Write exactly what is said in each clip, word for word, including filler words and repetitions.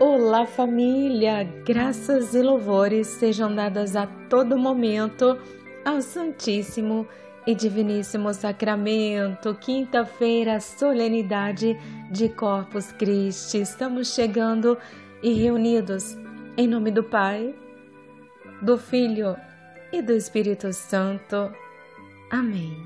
Olá, família! Graças e louvores sejam dadas a todo momento ao Santíssimo e Diviníssimo Sacramento. Quinta-feira, solenidade de Corpus Christi. Estamos chegando e reunidos em nome do Pai, do Filho e do Espírito Santo. Amém.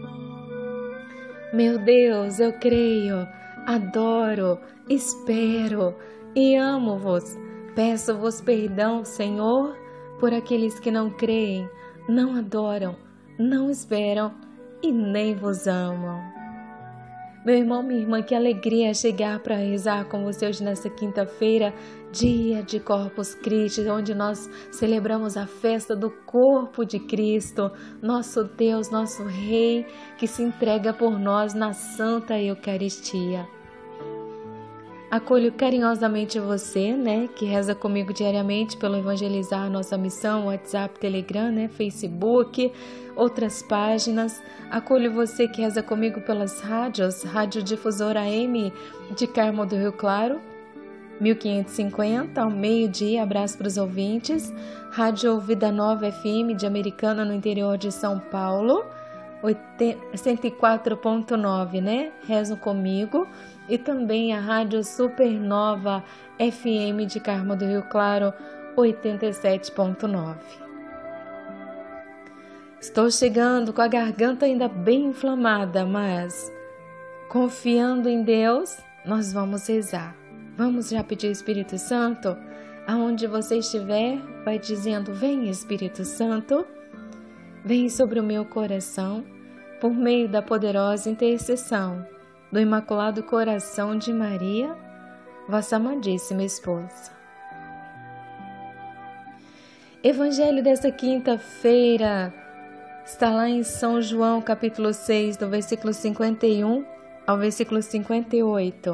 Meu Deus, eu creio, adoro, espero e amo-vos. Peço-vos perdão, Senhor, por aqueles que não creem, não adoram, não esperam e nem vos amam. Meu irmão, minha irmã, que alegria chegar para rezar com você hoje nessa quinta-feira, dia de Corpus Christi, onde nós celebramos a festa do corpo de Cristo, nosso Deus, nosso Rei, que se entrega por nós na Santa Eucaristia. Acolho carinhosamente você, né, que reza comigo diariamente pelo Evangelizar a Nossa Missão, WhatsApp, Telegram, né, Facebook, outras páginas. Acolho você que reza comigo pelas rádios, Rádio Difusora A M de Carmo do Rio Claro, mil quinhentos e cinquenta, ao meio-dia, abraço para os ouvintes. Rádio Vida Nova F M de Americana, no interior de São Paulo, cento e quatro ponto nove, né, rezam comigo. E também a Rádio Supernova F M de Carmo do Rio Claro, oitenta e sete ponto nove. Estou chegando com a garganta ainda bem inflamada, mas confiando em Deus, nós vamos rezar. Vamos já pedir o Espírito Santo? Aonde você estiver, vai dizendo: vem Espírito Santo, vem sobre o meu coração, por meio da poderosa intercessão do Imaculado Coração de Maria, vossa amadíssima esposa. Evangelho desta quinta-feira está lá em São João, capítulo seis, do versículo cinquenta e um ao versículo cinquenta e oito.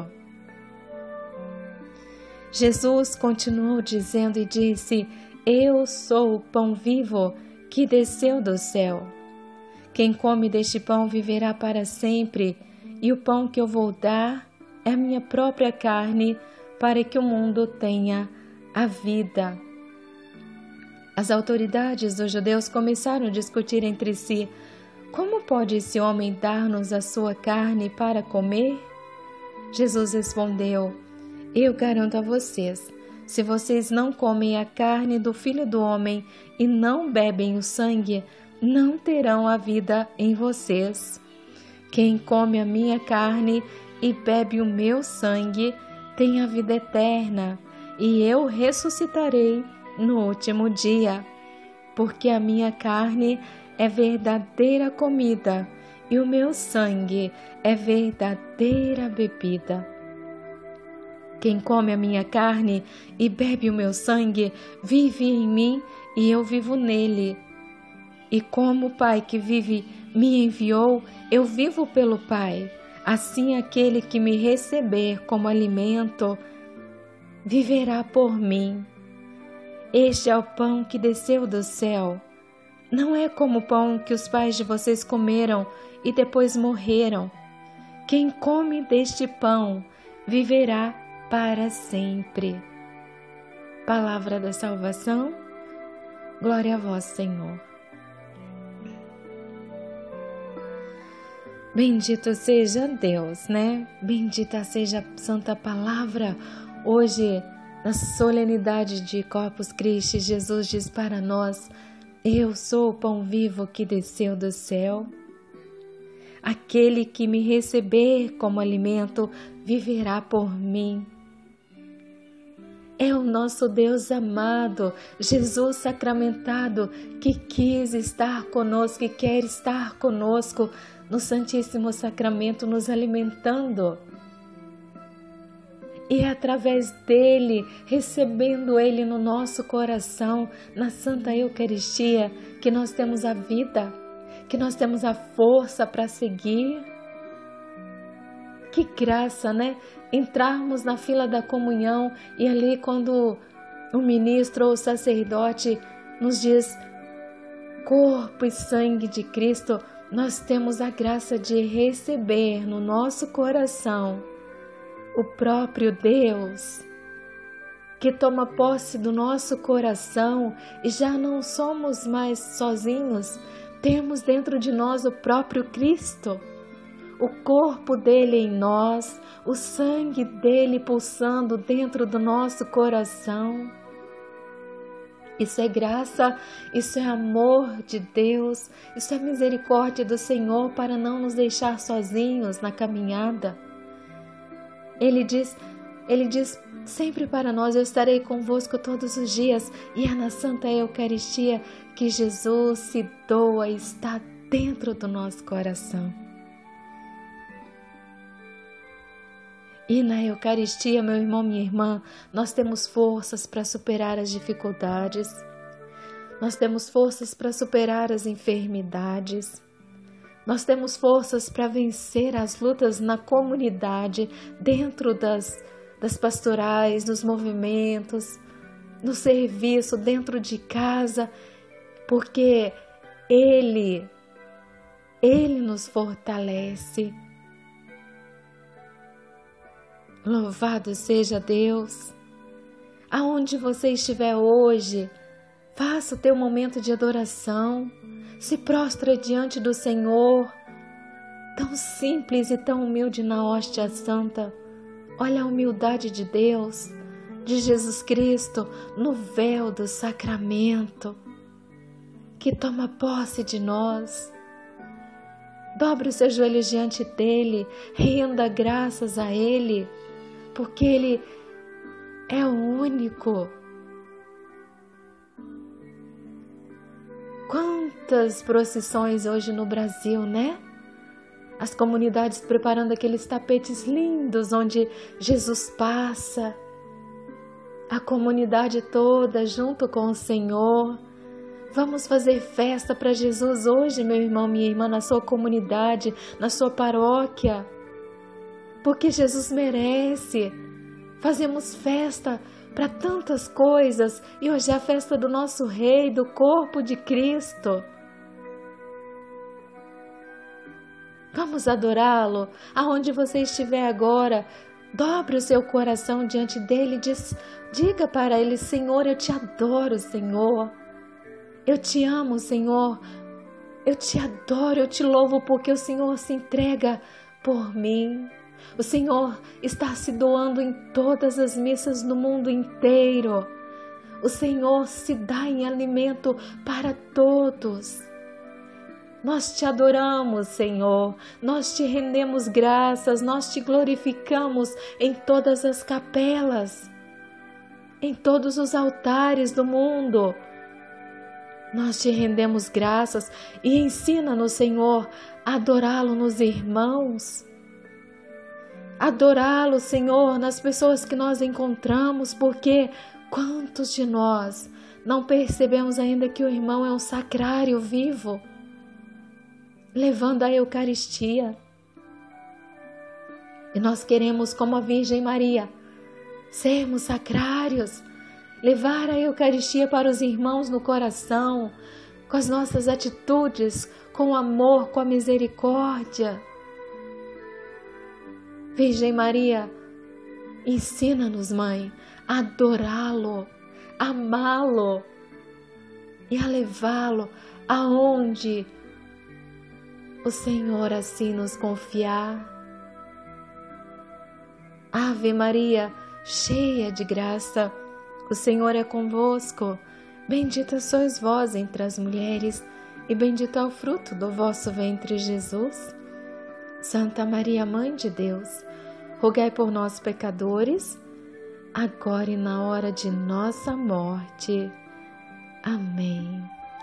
Jesus continuou dizendo e disse: Eu sou o pão vivo que desceu do céu. Quem come deste pão viverá para sempre, e o pão que eu vou dar é a minha própria carne, para que o mundo tenha a vida. As autoridades dos judeus começaram a discutir entre si: como pode esse homem dar-nos a sua carne para comer? Jesus respondeu: eu garanto a vocês, se vocês não comem a carne do Filho do Homem e não bebem o sangue, não terão a vida em vocês. Quem come a minha carne e bebe o meu sangue tem a vida eterna, e eu ressuscitarei no último dia, porque a minha carne é verdadeira comida e o meu sangue é verdadeira bebida. Quem come a minha carne e bebe o meu sangue vive em mim e eu vivo nele. E como o Pai que vive me enviou, eu vivo pelo Pai. Assim aquele que me receber como alimento viverá por mim. Este é o pão que desceu do céu. Não é como o pão que os pais de vocês comeram e depois morreram. Quem come deste pão viverá para sempre. Palavra da salvação. Glória a vós, Senhor. Bendito seja Deus, né? Bendita seja a Santa Palavra. Hoje, na solenidade de Corpus Christi, Jesus diz para nós: eu sou o pão vivo que desceu do céu. Aquele que me receber como alimento viverá por mim. É o nosso Deus amado, Jesus sacramentado, que quis estar conosco e quer estar conosco no Santíssimo Sacramento, nos alimentando. E é através dele, recebendo ele no nosso coração, na Santa Eucaristia, que nós temos a vida, que nós temos a força para seguir. Que graça, né? Entrarmos na fila da comunhão e ali quando o ministro ou o sacerdote nos diz corpo e sangue de Cristo, nós temos a graça de receber no nosso coração o próprio Deus. que toma posse do nosso coração e já não somos mais sozinhos, temos dentro de nós o próprio Cristo, o corpo dele em nós, o sangue dele pulsando dentro do nosso coração. Isso é graça, isso é amor de Deus, isso é misericórdia do Senhor para não nos deixar sozinhos na caminhada. Ele diz, ele diz sempre para nós: eu estarei convosco todos os dias, e é na Santa Eucaristia que Jesus se doa e está dentro do nosso coração. E na Eucaristia, meu irmão, minha irmã, nós temos forças para superar as dificuldades, nós temos forças para superar as enfermidades, nós temos forças para vencer as lutas na comunidade, dentro das, das pastorais, nos movimentos, no serviço, dentro de casa, porque Ele, Ele nos fortalece. Louvado seja Deus! Aonde você estiver hoje, faça o teu momento de adoração, se prostra diante do Senhor, tão simples e tão humilde na hóstia santa. Olha a humildade de Deus, de Jesus Cristo, no véu do sacramento, que toma posse de nós. Dobre os seus joelhos diante dele, renda graças a ele, porque ele é o único. Quantas procissões hoje no Brasil, né? As comunidades preparando aqueles tapetes lindos onde Jesus passa, a comunidade toda junto com o Senhor. Vamos fazer festa para Jesus hoje, meu irmão, minha irmã, na sua comunidade, na sua paróquia, porque Jesus merece. Fazemos festa para tantas coisas e hoje é a festa do nosso Rei, do corpo de Cristo. Vamos adorá-lo aonde você estiver agora. Dobre o seu coração diante dele, diz, diga para ele: Senhor, eu te adoro, Senhor. Eu te amo, Senhor. Eu te adoro, eu te louvo porque o Senhor se entrega por mim. O Senhor está se doando em todas as missas no mundo inteiro. O Senhor se dá em alimento para todos. Nós te adoramos, Senhor, nós te rendemos graças, nós te glorificamos em todas as capelas, em todos os altares do mundo. Nós te rendemos graças e ensina-nos, Senhor, a adorá-lo nos irmãos, adorá-lo, Senhor, nas pessoas que nós encontramos, porque quantos de nós não percebemos ainda que o irmão é um sacrário vivo, levando a Eucaristia. E nós queremos, como a Virgem Maria, sermos sacrários, levar a Eucaristia para os irmãos no coração, com as nossas atitudes, com o amor, com a misericórdia. Virgem Maria, ensina-nos, Mãe, a adorá-lo, amá-lo e a levá-lo aonde o Senhor assim nos confiar. Ave Maria, cheia de graça, o Senhor é convosco. Bendita sois vós entre as mulheres, e bendito é o fruto do vosso ventre, Jesus. Santa Maria, Mãe de Deus, rogai por nós, pecadores, agora e na hora de nossa morte. Amém.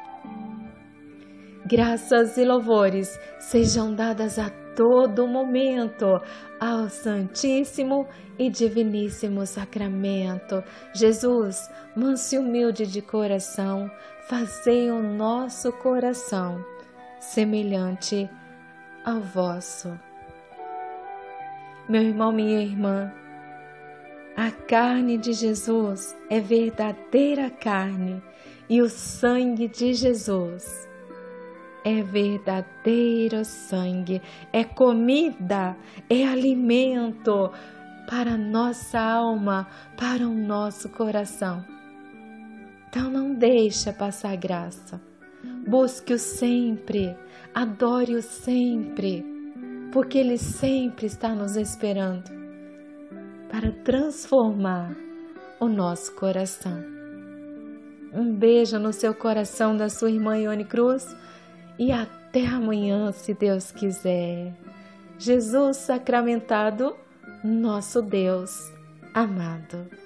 Graças e louvores sejam dadas a todo momento ao Santíssimo e Diviníssimo Sacramento. Jesus, manso e humilde de coração, fazei o nosso coração semelhante ao vosso. Meu irmão, minha irmã, a carne de Jesus é verdadeira carne e o sangue de Jesus é verdadeiro sangue, é comida, é alimento, para a nossa alma, para o nosso coração. Então não deixa passar graça. Busque-o sempre, adore-o sempre, porque Ele sempre está nos esperando para transformar o nosso coração. Um beijo no seu coração da sua irmã Ione Cruz e até amanhã, se Deus quiser. Jesus sacramentado, nosso Deus amado.